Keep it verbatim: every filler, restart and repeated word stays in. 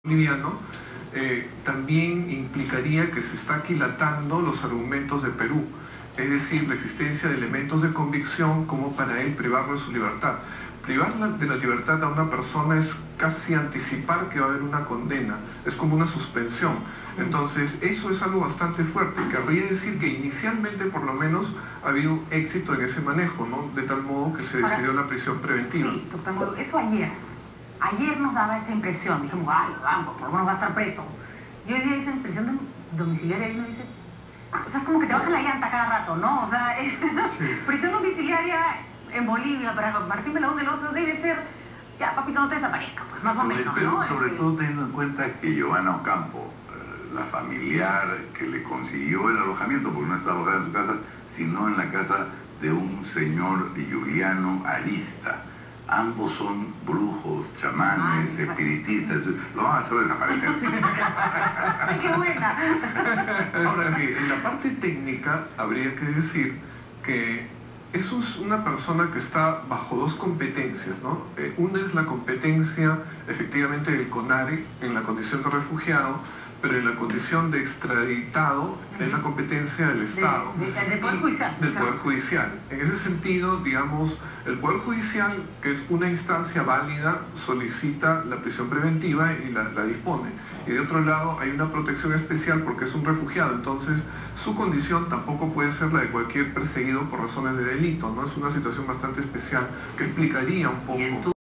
boliviano, eh, también implicaría que se está aquilatando los argumentos de Perú, es decir, la existencia de elementos de convicción como para él privarlo de su libertad. Privar de la libertad a una persona es casi anticipar que va a haber una condena, es como una suspensión. Entonces, eso es algo bastante fuerte. Querría decir que inicialmente, por lo menos, ha habido éxito en ese manejo, ¿no? De tal modo que se decidió la prisión preventiva. Sí, doctor Moro, eso ayer. Ayer nos daba esa impresión, dijimos, ay, vamos, por lo menos va a estar preso. Y hoy día esa impresión de domiciliaria, y uno dice, o sea, es como que te baja la llanta cada rato, ¿no? O sea, es, sí. Prisión domiciliaria en Bolivia para Martín Belaúnde del Oso debe ser, ya, papito, no te desaparezca, pues, más o menos, pero, ¿no? Sobre este... todo teniendo en cuenta que Giovanna Ocampo, la familiar que le consiguió el alojamiento, porque no está alojada en su casa, sino en la casa de un señor Juliano Arista. Ambos son brujos, chamanes, ah, espiritistas, lo van a hacer desaparecer. ¡Qué buena! Ahora, que en la parte técnica habría que decir que eso es una persona que está bajo dos competencias, ¿no? Eh, una es la competencia, efectivamente, del CONARE en la condición de refugiado, pero en la condición de extraditado es la competencia del Estado. De, de, del Poder Judicial. Del Poder Judicial. En ese sentido, digamos, el Poder Judicial, que es una instancia válida, solicita la prisión preventiva y la, la dispone. Y de otro lado, hay una protección especial porque es un refugiado, entonces su condición tampoco puede ser la de cualquier perseguido por razones de delito, ¿no? Es una situación bastante especial que explicaría un poco...